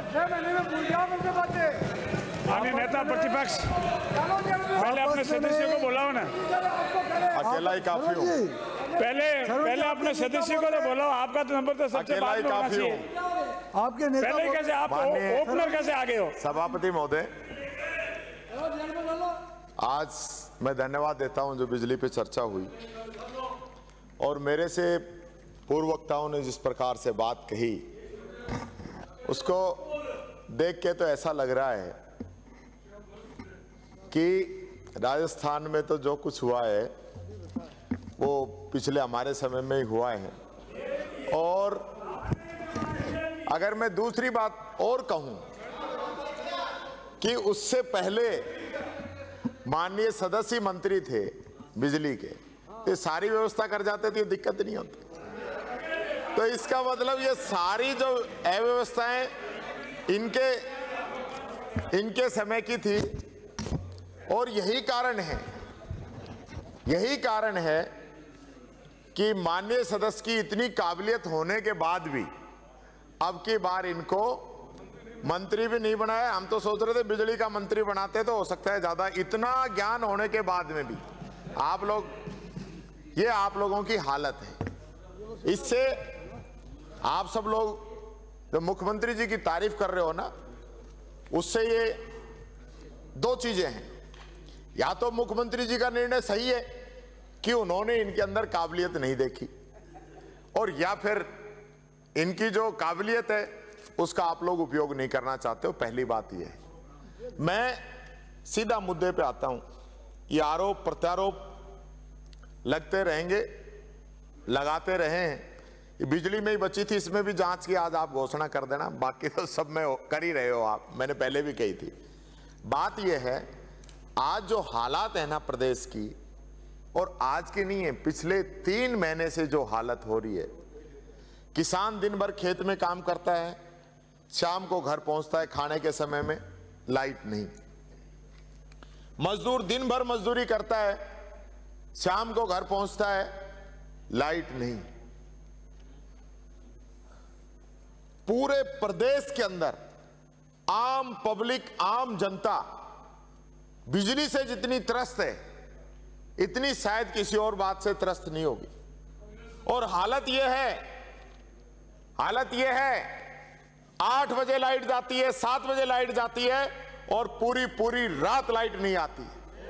माननीय नेता प्रतिपक्ष, पहले अपने सदस्यों को बुलाओ ना। अकेला ही काफी हूँ। पहले अपने सदस्यों को तो बुलाओ। आपका तो नंबर तो सबसे बाद में होना चाहिए। आपके नेता पहले कैसे आप ओपनर कैसे आगे हो? सभापति महोदय, आज मैं धन्यवाद देता हूं जो बिजली पे चर्चा हुई और मेरे से पूर्व वक्ताओं ने जिस प्रकार से बात कही उसको देख के तो ऐसा लग रहा है कि राजस्थान में तो जो कुछ हुआ है वो पिछले हमारे समय में ही हुआ है। और अगर मैं दूसरी बात और कहूं कि उससे पहले माननीय सदस्य मंत्री थे बिजली के, ये सारी व्यवस्था कर जाते थे, दिक्कत नहीं होती। तो इसका मतलब ये सारी जो अव्यवस्थाएं इनके समय की थी। और यही कारण है कि माननीय सदस्य की इतनी काबिलियत होने के बाद भी अब की बार इनको मंत्री भी नहीं बनाया। हम तो सोच रहे थे बिजली का मंत्री बनाते तो हो सकता है ज्यादा, इतना ज्ञान होने के बाद में भी आप लोगों की हालत है। इससे आप सब लोग जो मुख्यमंत्री जी की तारीफ कर रहे हो ना, उससे ये दो चीजें हैं। या तो मुख्यमंत्री जी का निर्णय सही है कि उन्होंने इनके अंदर काबिलियत नहीं देखी, और या फिर इनकी जो काबिलियत है उसका आप लोग उपयोग नहीं करना चाहते हो। पहली बात यह है। मैं सीधा मुद्दे पे आता हूं। ये आरोप प्रत्यारोप लगते रहेंगे, लगाते रहे हैं। बिजली में ही बची थी, इसमें भी जांच की आज आप घोषणा कर देना, बाकी तो सब में कर ही रहे हो आप। मैंने पहले भी कही थी। बात यह है, आज जो हालात है ना प्रदेश की, और आज की नहीं है, पिछले 3 महीने से जो हालत हो रही है, किसान दिन भर खेत में काम करता है, शाम को घर पहुंचता है खाने के समय में, लाइट नहीं। मजदूर दिन भर मजदूरी करता है, शाम को घर पहुंचता है, लाइट नहीं। पूरे प्रदेश के अंदर आम पब्लिक, आम जनता बिजली से जितनी त्रस्त है, इतनी शायद किसी और बात से त्रस्त नहीं होगी। और हालत यह है 8 बजे लाइट जाती है, 7 बजे लाइट जाती है, और पूरी रात लाइट नहीं आती।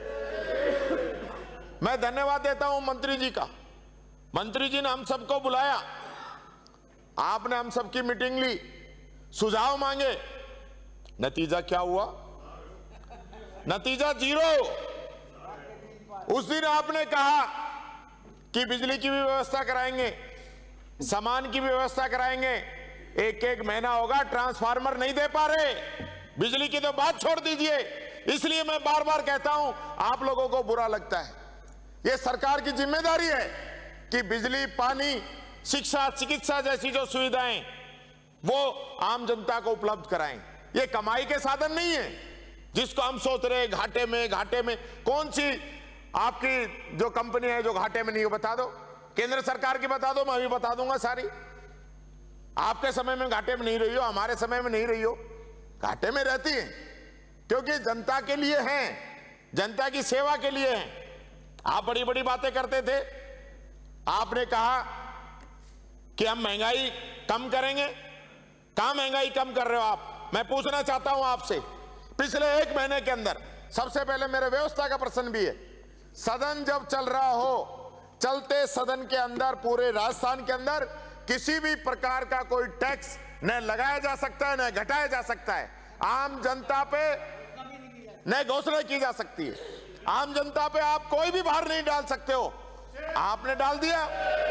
मैं धन्यवाद देता हूं मंत्री जी का। मंत्री जी ने हम सबको बुलाया, आपने हम सबकी मीटिंग ली, सुझाव मांगे, नतीजा क्या हुआ? नतीजा 0। उस दिन आपने कहा कि बिजली की भी व्यवस्था कराएंगे, सामान की व्यवस्था कराएंगे, एक महीना होगा ट्रांसफार्मर नहीं दे पा रहे, बिजली की तो बात छोड़ दीजिए। इसलिए मैं बार बार कहता हूं, आप लोगों को बुरा लगता है। यह सरकार की जिम्मेदारी है कि बिजली, पानी, शिक्षा, चिकित्सा जैसी जो सुविधाएं वो आम जनता को उपलब्ध कराएं। ये कमाई के साधन नहीं है जिसको हम सोच रहे हैं घाटे में। कौन सी आपकी जो कंपनी है जो घाटे में नहीं है, बता दो। केंद्र सरकार की बता दो, मैं भी बता दूंगा सारी। आपके समय में घाटे में नहीं रही हो, हमारे समय में नहीं रही हो, घाटे में रहती है, क्योंकि जनता के लिए हैं, जनता की सेवा के लिए हैं। आप बड़ी बड़ी बातें करते थे। आपने कहा कि हम महंगाई कम करेंगे। कहां महंगाई कम कर रहे हो आप? मैं पूछना चाहता हूं आपसे, पिछले 1 महीने के अंदर, सबसे पहले मेरे व्यवस्था का प्रश्न भी है, सदन जब चल रहा हो, चलते सदन के अंदर पूरे राजस्थान के अंदर किसी भी प्रकार का कोई टैक्स न लगाया जा सकता है न घटाया जा सकता है। आम जनता पे न घोषणा की जा सकती है। आम जनता पे आप कोई भी भार नहीं डाल सकते हो, आपने डाल दिया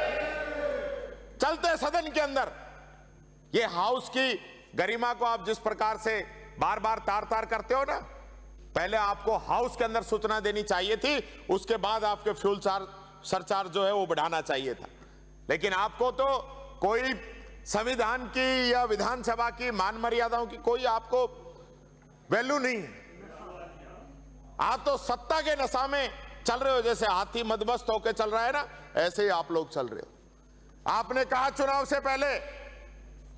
चलते सदन के अंदर। ये हाउस की गरिमा को आप जिस प्रकार से बार बार तार करते हो ना, पहले आपको हाउस के अंदर सूचना देनी चाहिए थी, उसके बाद आपके फ्यूल सरचार्ज जो है वो बढ़ाना चाहिए था। लेकिन आपको तो कोई संविधान की या विधानसभा की मान मर्यादाओं की कोई आपको वैल्यू नहीं है। आप तो सत्ता के नशा में चल रहे हो, जैसे हाथी मदमस्त होकर चल रहा है ना, ऐसे ही आप लोग चल रहे हो। आपने कहा चुनाव से पहले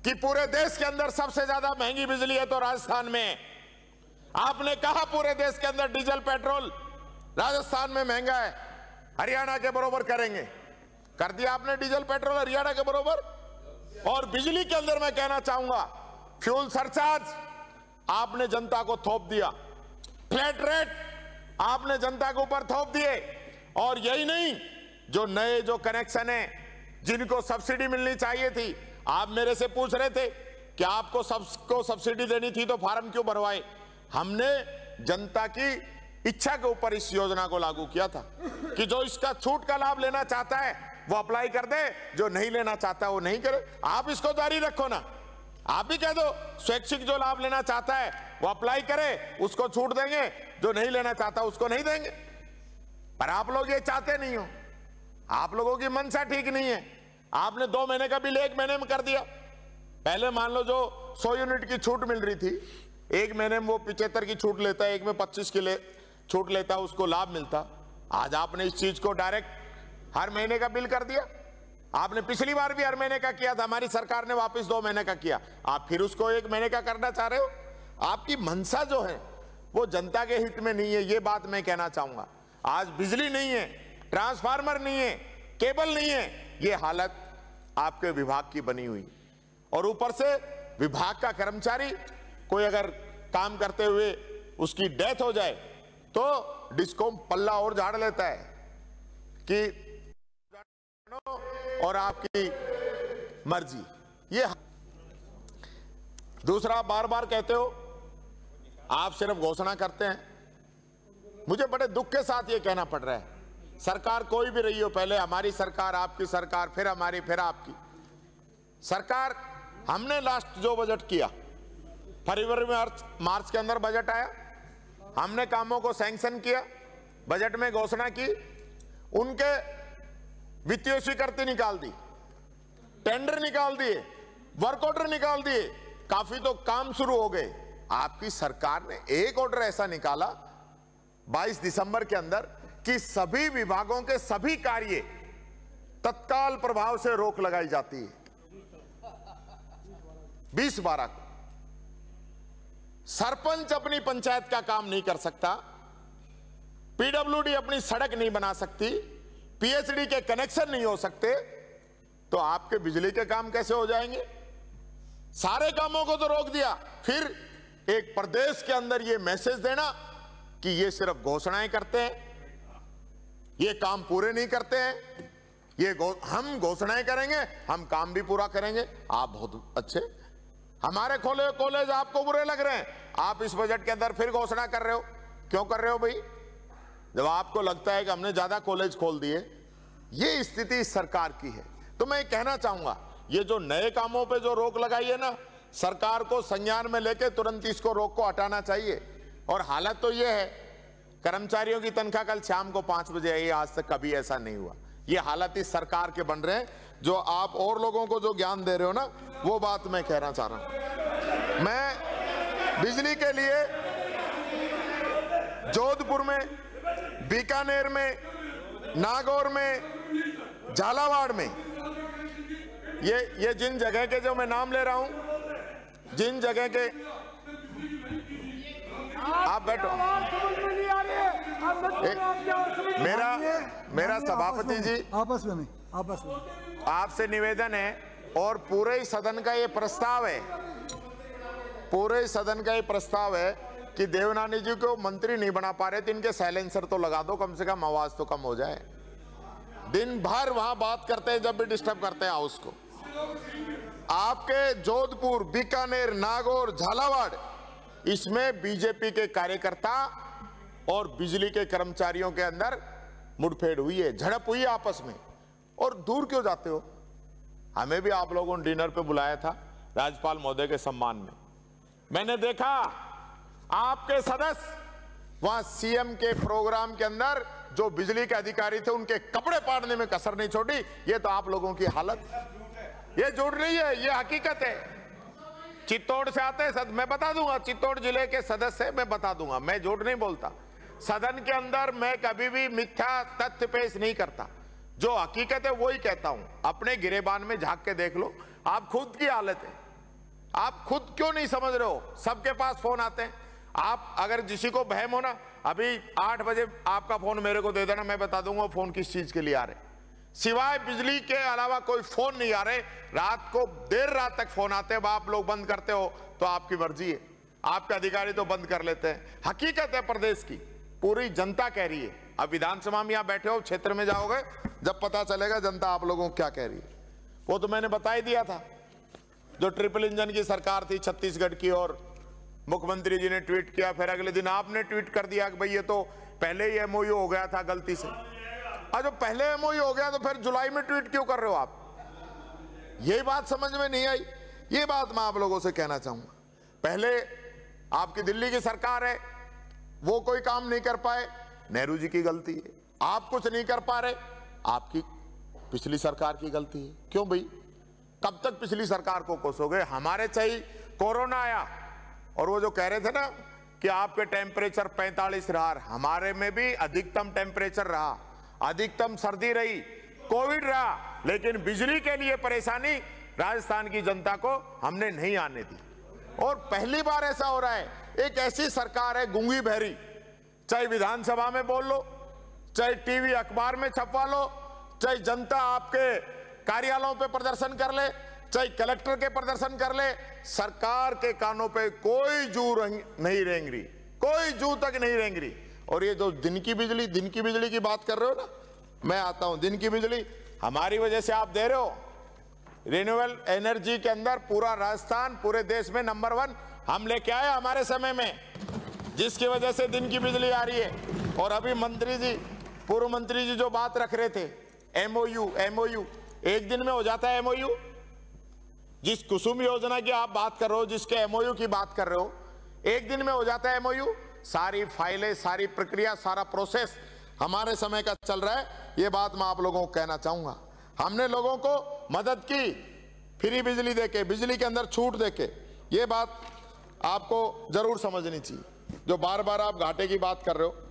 कि पूरे देश के अंदर सबसे ज्यादा महंगी बिजली है तो राजस्थान में है। आपने कहा पूरे देश के अंदर डीजल पेट्रोल राजस्थान में महंगा है, हरियाणा के बराबर करेंगे। कर दिया आपने डीजल पेट्रोल हरियाणा के बराबर। और बिजली के अंदर मैं कहना चाहूंगा, फ्यूल सरचार्ज आपने जनता को थोप दिया, फ्लैट रेट आपने जनता के ऊपर थोप दिए। और यही नहीं, जो नए जो कनेक्शन है जिनको सब्सिडी मिलनी चाहिए थी, आप मेरे से पूछ रहे थे कि आपको सबको सब्सिडी देनी थी तो फार्म क्यों भरवाए। हमने जनता की इच्छा के ऊपर इस योजना को लागू किया था कि जो इसका छूट का लाभ लेना चाहता है वो अप्लाई कर दे, जो नहीं लेना चाहता वो नहीं करे। आप इसको जारी रखो ना, आप भी कह दो स्वैच्छिक जो लाभ लेना चाहता है वो अप्लाई करे, उसको छूट देंगे, जो नहीं लेना चाहता उसको नहीं देंगे। पर आप लोग ये चाहते नहीं हो, आप लोगों की मंशा ठीक नहीं है। आपने 2 महीने का बिल 1 महीने में कर दिया। पहले मान लो जो 100 यूनिट की छूट मिल रही थी, 1 महीने में वो 75 की छूट लेता है, 1 में 25 की छूट लेता है, उसको लाभ मिलता। आज आपने इस चीज को डायरेक्ट हर महीने का बिल कर दिया। आपने पिछली बार भी हर महीने का किया था, हमारी सरकार ने वापस 2 महीने का किया, आप फिर उसको 1 महीने का करना चाह रहे हो। आपकी मंशा जो है वो जनता के हित में नहीं है, ये बात मैं कहना चाहूंगा। आज बिजली नहीं है, ट्रांसफार्मर नहीं है, केबल नहीं है, ये हालत आपके विभाग की बनी हुई। और ऊपर से विभाग का कर्मचारी कोई अगर काम करते हुए उसकी डेथ हो जाए तो डिस्कॉम पल्ला और झाड़ लेता है कि और आपकी मर्जी। ये दूसरा, बार बार कहते हो आप सिर्फ घोषणा करते हैं। मुझे बड़े दुख के साथ ये कहना पड़ रहा है, सरकार कोई भी रही हो, पहले हमारी सरकार, आपकी सरकार, फिर हमारी, फिर आपकी सरकार, हमने लास्ट जो बजट किया फरवरी में मार्च के अंदर बजट आया, हमने कामों को सैंक्शन किया, बजट में घोषणा की, उनके वित्तीय स्वीकृति निकाल दी, टेंडर निकाल दिए, वर्क ऑर्डर निकाल दिए, काफी तो काम शुरू हो गए। आपकी सरकार ने एक ऑर्डर ऐसा निकाला 22 दिसंबर के अंदर कि सभी विभागों के सभी कार्य तत्काल प्रभाव से रोक लगाई जाती है। 20/12 को सरपंच अपनी पंचायत का काम नहीं कर सकता, पीडब्ल्यूडी अपनी सड़क नहीं बना सकती, पीएचडी के कनेक्शन नहीं हो सकते, तो आपके बिजली के काम कैसे हो जाएंगे? सारे कामों को तो रोक दिया। फिर एक प्रदेश के अंदर यह मैसेज देना कि ये सिर्फ घोषणाएं करते हैं, ये काम पूरे नहीं करते हैं, हम घोषणाएं करेंगे, हम काम भी पूरा करेंगे। आप बहुत अच्छे, हमारे खोले कॉलेज आपको बुरे लग रहे हैं, आप इस बजट के अंदर फिर घोषणा कर रहे हो। क्यों कर रहे हो भाई? जब आपको लगता है कि हमने ज्यादा कॉलेज खोल दिए। ये स्थिति इस सरकार की है। तो मैं कहना चाहूंगा, ये जो नए कामों पे जो रोक लगाई है ना, सरकार को संज्ञान में लेके तुरंत इसको रोक को हटाना चाहिए। और हालत तो ये है, कर्मचारियों की तनख्वाह कल शाम को 5 बजे आई, आज तक कभी ऐसा नहीं हुआ। ये हालत इस सरकार के बन रहे हैं। जो आप और लोगों को जो ज्ञान दे रहे हो ना, वो बात मैं कहना चाह रहा हूं। मैं बिजली के लिए जोधपुर में, बीकानेर में, नागौर में, झालावाड़ में, ये जिन जगह के जो मैं नाम ले रहा हूं, जिन जगह के, आप बैठो। मेरा सभापति जी, आपस में आपसे निवेदन है, और पूरे सदन का ये प्रस्ताव है, पूरे सदन का ये प्रस्ताव है कि देवनानी जी को मंत्री नहीं बना पा रहे तो इनके साइलेंसर तो लगा दो, कम से कम आवाज तो कम हो जाए। दिन भर वहां बात करते हैं, जब भी डिस्टर्ब करते हैं हाउस को। आपके जोधपुर, बीकानेर, नागौर, झालावाड़, इसमें बीजेपी के कार्यकर्ता और बिजली के कर्मचारियों के अंदर मुठभेड़ हुई है, झड़प हुई है आपस में। और दूर क्यों जाते हो? हमें भी आप लोगों ने डिनर पे बुलाया था राज्यपाल महोदय के सम्मान में। मैंने देखा आपके सदस्य वहां सीएम के प्रोग्राम के अंदर जो बिजली के अधिकारी थे उनके कपड़े पाड़ने में कसर नहीं छोड़ी। ये तो आप लोगों की हालत, ये झूठ नहीं है, ये हकीकत है। चित्तौड़ से आते हैं, मैं बता दूंगा, चित्तौड़ जिले के सदस्य मैं बता दूंगा, मैं झूठ नहीं बोलता। सदन के अंदर मैं कभी भी मिथ्या तथ्य पेश नहीं करता, जो हकीकत है वही कहता हूं। अपने गिरेबान में झांक के देख लो, आप खुद की हालत है। आप खुद क्यों नहीं समझ रहे हो? सबके पास फोन आते हैं। आप अगर किसी को बहम हो ना, अभी 8 बजे आपका फोन मेरे को दे देना, मैं बता दूंगा फोन किस चीज के लिए आ रहे। सिवाय बिजली के अलावा कोई फोन नहीं आ रहे। रात को देर रात तक फोन आते हैं। आप लोग बंद करते हो तो आपकी मर्जी है, आपके अधिकारी तो बंद कर लेते हैं। हकीकत है प्रदेश की, पूरी जनता कह रही है। अब विधानसभा में यहां बैठे हो, क्षेत्र में जाओगे जब पता चलेगा जनता आप लोगों को क्या कह रही है। वो तो मैंने बता ही दिया था, जो ट्रिपल इंजन की सरकार थी छत्तीसगढ़ की, और मुख्यमंत्री जी ने ट्वीट किया, फिर अगले दिन आपने ट्वीट कर दिया कि भाई ये तो पहले ही एमओयू हो गया था गलती से। और जो पहले एमओयू हो गया तो फिर जुलाई में ट्वीट क्यों कर रहे हो आप? यही बात समझ में नहीं आई। ये बात मैं आप लोगों से कहना चाहूंगा। पहले आपकी दिल्ली की सरकार है, वो कोई काम नहीं कर पाए, नेहरू जी की गलती है। आप कुछ नहीं कर पा रहे, आपकी पिछली सरकार की गलती है। क्यों भाई, कब तक पिछली सरकार को कोसोगे? हमारे चाहिए कोरोना आया और वो जो कह रहे थे ना कि आपके टेम्परेचर 45 रहा, हमारे में भी अधिकतम टेम्परेचर रहा, अधिकतम सर्दी रही, कोविड रहा, लेकिन बिजली के लिए परेशानी राजस्थान की जनता को हमने नहीं आने दी। और पहली बार ऐसा हो रहा है, एक ऐसी सरकार है गूंगी बहरी, चाहे विधानसभा में बोल लो, चाहे टीवी अखबार में छपवा लो, चाहे जनता आपके कार्यालयों पे प्रदर्शन कर ले, चाहे कलेक्टर के प्रदर्शन कर ले, सरकार के कानों पे कोई जू नहीं रेंग रही, कोई जू तक नहीं रेंग रही। और ये जो दिन की बिजली की बात कर रहे हो ना, मैं आता हूं, दिन की बिजली हमारी वजह से आप दे रहे हो। रिन्यूएबल एनर्जी के अंदर पूरा राजस्थान पूरे देश में नंबर 1 हम लेके आए हमारे समय में, जिसकी वजह से दिन की बिजली आ रही है। और अभी मंत्री जी, पूर्व मंत्री जी जो बात रख रहे थे, एमओयू एक दिन में हो जाता है। एमओयू जिस कुसुम योजना की आप बात कर रहे हो, जिसके एमओयू की बात कर रहे हो, एक दिन में हो जाता है एमओयू। सारी फाइलें, सारी प्रक्रिया, सारा प्रोसेस हमारे समय का चल रहा है। ये बात मैं आप लोगों को कहना चाहूंगा। हमने लोगों को मदद की, फ्री बिजली देके, बिजली के अंदर छूट देके। ये बात आपको जरूर समझनी चाहिए। जो बार बार आप घाटे की बात कर रहे हो,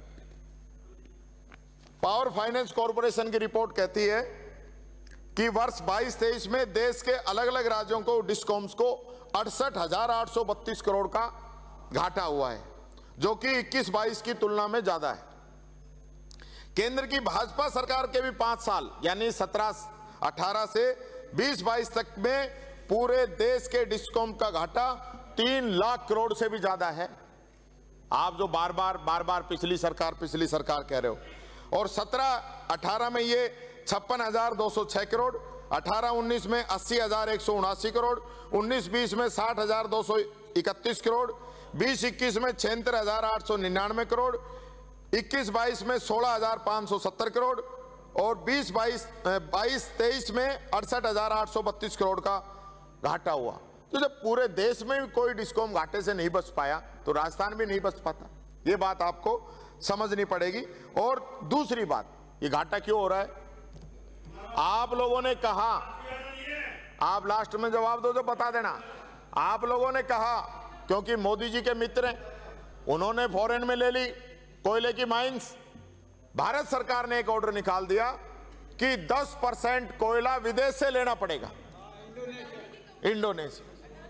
पावर फाइनेंस कॉर्पोरेशन की रिपोर्ट कहती है कि वर्ष 22-23 में देश के अलग अलग राज्यों को, डिस्कॉम्स को 68,832 करोड़ का घाटा हुआ है, जो कि 21-22 की तुलना में ज्यादा है। केंद्र की भाजपा सरकार के भी 5 साल यानी 17-18 से 20-22 तक में पूरे देश के डिस्कॉम का घाटा 3 लाख करोड़ से भी ज्यादा है। आप जो बार बार पिछली सरकार कह रहे हो, और 17-18 में ये 56,206 करोड़, 18-19 में 80,179 करोड़, 19-20 में 60,231 करोड़, 20-21 में 76,899 करोड़, 21-22 में 16,570 करोड़, और 22-23 में 68,832 करोड़ का घाटा हुआ। तो जब पूरे देश में भी कोई डिस्कॉम घाटे से नहीं बच पाया, तो राजस्थान भी नहीं बच पाता। ये बात आपको समझनी पड़ेगी। और दूसरी बात, ये घाटा क्यों हो रहा है? आप लोगों ने कहा, आप लास्ट में जवाब दो, जो बता देना। आप लोगों ने कहा, क्योंकि मोदी जी के मित्र हैं, उन्होंने फॉरेन में ले ली कोयले की माइंस। भारत सरकार ने एक ऑर्डर निकाल दिया कि 10% कोयला विदेश से लेना पड़ेगा। इंडोनेशिया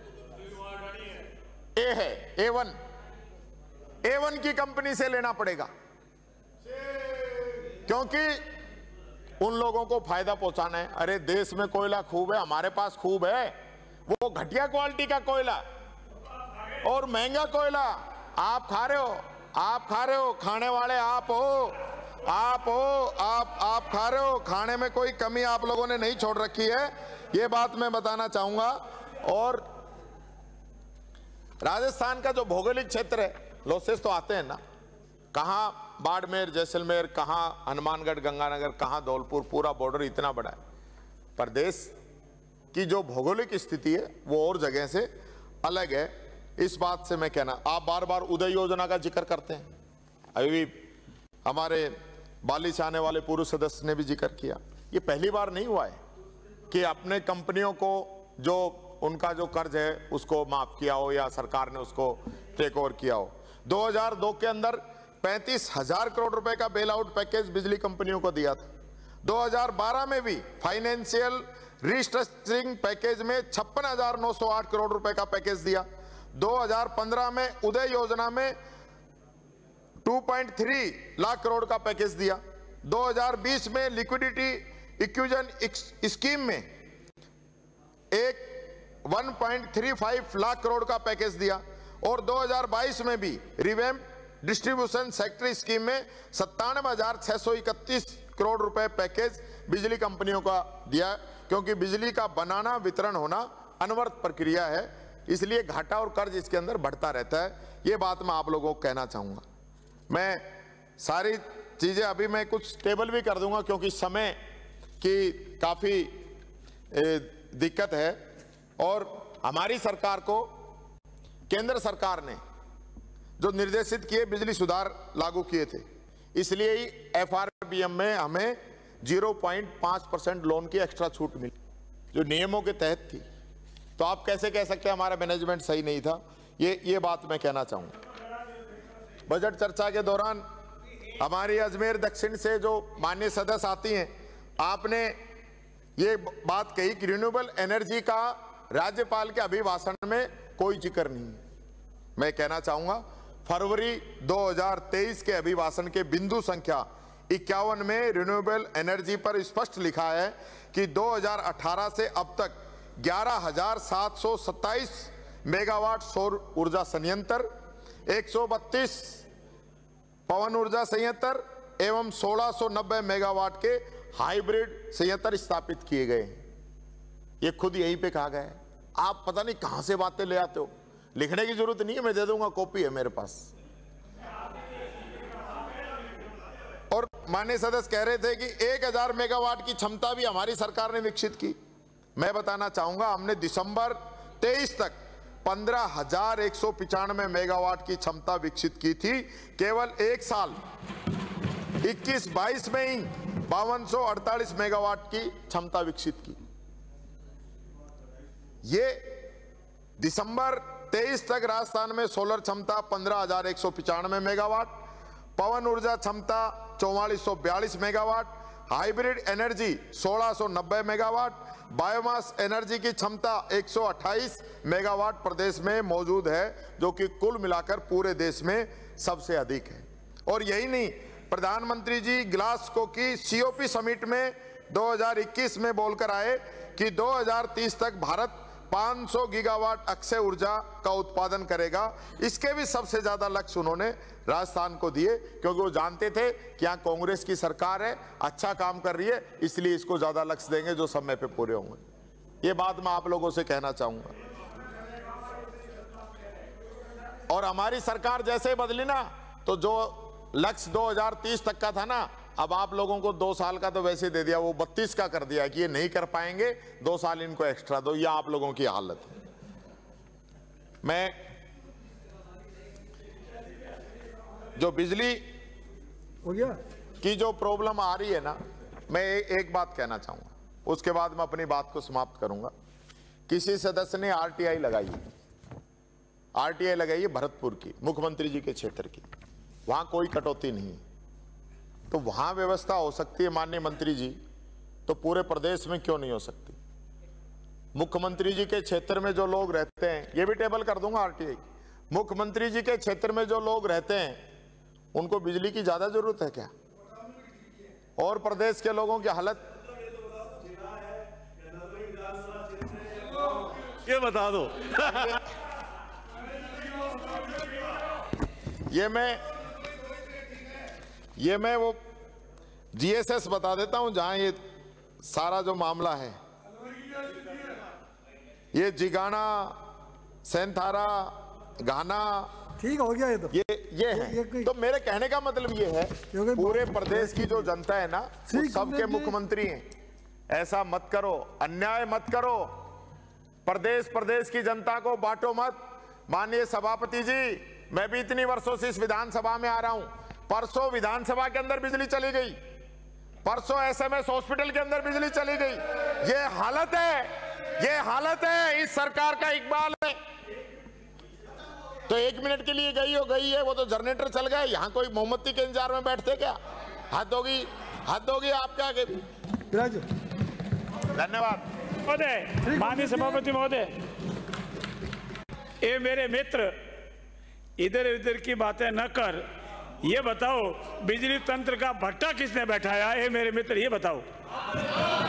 ए है, A1 की कंपनी से लेना पड़ेगा, क्योंकि उन लोगों को फायदा पहुंचाना है। अरे देश में कोयला खूब है, हमारे पास खूब है, वो घटिया क्वालिटी का कोयला और महंगा कोयला आप खा रहे हो, खाने वाले आप खा रहे हो। खाने में कोई कमी आप लोगों ने नहीं छोड़ रखी है, ये बात मैं बताना चाहूंगा। और राजस्थान का जो भौगोलिक क्षेत्र है, लॉसेस तो आते हैं ना, कहां बाड़मेर, जैसलमेर, कहां हनुमानगढ़, गंगानगर, कहां धौलपुर, पूरा बॉर्डर इतना बड़ा है। पर देश की जो भौगोलिक स्थिति है वो और जगह से अलग है। इस बात से मैं कहना, आप बार बार उदय योजना का जिक्र करते हैं, अभी हमारे बाली से आने वाले पूर्व सदस्य ने भी जिक्र किया। ये पहली बार नहीं हुआ है कि अपने कंपनियों को जो उनका जो कर्ज है उसको माफ किया हो या सरकार ने उसको टेक ओवर किया हो। 2002 के अंदर 35,000 करोड़ रुपए का बेल आउट पैकेज बिजली कंपनियों को दिया था। 2012 में भी फाइनेंशियल रिस्ट्रक्चरिंग पैकेज में 56,908 करोड़ रुपए का पैकेज दिया। 2015 में उदय योजना में 2.3 लाख करोड़ का पैकेज दिया। 2020 में लिक्विडिटी इक्विजन स्कीम में 1.35 लाख करोड़ का पैकेज दिया। और 2022 में भी रिवैम्प डिस्ट्रीब्यूशन सेक्टर स्कीम में 97,631 करोड़ रुपए पैकेज बिजली कंपनियों का दिया, क्योंकि बिजली का बनाना वितरण होना अनवरत प्रक्रिया है, इसलिए घाटा और कर्ज इसके अंदर बढ़ता रहता है। ये बात मैं आप लोगों को कहना चाहूंगा। मैं सारी चीजें अभी मैं कुछ टेबल भी कर दूंगा, क्योंकि समय की काफी दिक्कत है। और हमारी सरकार को केंद्र सरकार ने जो निर्देशित किए बिजली सुधार लागू किए थे, इसलिए ही FRBM में हमें 0.5% लोन की एक्स्ट्रा छूट मिली, जो नियमों के तहत थी। तो आप कैसे कह सकते हैं हमारा मैनेजमेंट सही नहीं था? ये बात मैं कहना चाहूंगा। बजट चर्चा के दौरान हमारी अजमेर दक्षिण से जो माननीय सदस्य आती हैं, आपने ये बात कही कि रिन्यूएबल एनर्जी का राज्यपाल के अभिभाषण में कोई जिक्र नहीं है। मैं कहना चाहूंगा फरवरी 2023 के अभिभाषण के बिंदु संख्या 51 में रिन्यूएबल एनर्जी पर स्पष्ट लिखा है कि 2018 से अब तक 11,727 मेगावाट सौर ऊर्जा संयंत्र, 132 पवन ऊर्जा संयंत्र एवं 1690 मेगावाट के हाइब्रिड संयंत्र स्थापित किए गए हैं। ये खुद यहीं पे कहा गया है। आप पता नहीं कहां से बातें ले आते हो, लिखने की जरूरत नहीं है, मैं दे दूंगा, कॉपी है मेरे पास। और माननीय सदस्य कह रहे थे कि 1000 मेगावाट की क्षमता भी हमारी सरकार ने विकसित की। मैं बताना चाहूंगा हमने दिसंबर 23 तक 15,195 मेगावाट की क्षमता विकसित की थी। केवल एक साल 21-22 में ही 5248 मेगावाट की क्षमता विकसित की। ये दिसंबर 23 तक राजस्थान में सोलर क्षमता 15,195 मेगावाट, पवन ऊर्जा क्षमता 4442 megawatt, hybrid energy 1690 megawatt, biomass energy की क्षमता 128 मेगावाट प्रदेश में मौजूद है, जो कि कुल मिलाकर पूरे देश में सबसे अधिक है। और यही नहीं, प्रधानमंत्री जी ग्लासगो की COP समिट में 2021 में बोलकर आए कि 2030 तक भारत 500 गीगावाट अक्षय ऊर्जा का उत्पादन करेगा। इसके भी सबसे ज्यादा लक्ष्य उन्होंने राजस्थान को दिए, क्योंकि वो जानते थे कि यहाँ कांग्रेस की सरकार है, अच्छा काम कर रही है, इसलिए इसको ज्यादा लक्ष्य देंगे जो समय पे पूरे होंगे। ये बात मैं आप लोगों से कहना चाहूंगा। और हमारी सरकार जैसे ही बदली ना, तो जो लक्ष्य 2030 तक का था ना, अब आप लोगों को 2 साल का तो वैसे दे दिया, वो 32 का कर दिया कि ये नहीं कर पाएंगे, 2 साल इनको एक्स्ट्रा दो। ये आप लोगों की हालत है। मैं जो बिजली हो गया की जो प्रॉब्लम आ रही है ना, मैं एक बात कहना चाहूंगा, उसके बाद मैं अपनी बात को समाप्त करूंगा। किसी सदस्य ने RTI लगाई है भरतपुर की, मुख्यमंत्री जी के क्षेत्र की, वहां कोई कटौती नहीं है, तो वहां व्यवस्था हो सकती है माननीय मंत्री जी, तो पूरे प्रदेश में क्यों नहीं हो सकती? मुख्यमंत्री जी के क्षेत्र में जो लोग रहते हैं, ये भी टेबल कर दूंगा RTI, मुख्यमंत्री जी के क्षेत्र में जो लोग रहते हैं उनको बिजली की ज्यादा जरूरत है क्या? और प्रदेश के लोगों की हालत ये बता दो। ये मैं वो GSS बता देता हूं, जहां ये सारा जो मामला है, ये जिगाना, सेंथारा, घाना, ठीक हो गया। ये तो ये है। तो मेरे कहने का मतलब ये है, पूरे प्रदेश की जो जनता है ना, वो सबके मुख्यमंत्री हैं। ऐसा मत करो, अन्याय मत करो, प्रदेश की जनता को बांटो मत। माननीय सभापति जी, मैं भी इतनी वर्षों से इस विधानसभा में आ रहा हूं, परसों विधानसभा के अंदर बिजली चली गई, परसों SMS हॉस्पिटल के अंदर बिजली चली गई। ये हालत है इस सरकार का इकबाल है। तो 1 मिनट के लिए गई है, वो तो जनरेटर चल गए, यहां कोई मोमबत्ती के इंतजार में बैठते क्या? हद होगी आपके आगे भी। राजू, धन्यवाद। महोदय, माननीय सभापति महोदय, ये मेरे मित्र इधर उधर की बातें न कर, ये बताओ बिजली तंत्र का भट्टा किसने बैठाया है? मेरे मित्र ये बताओ।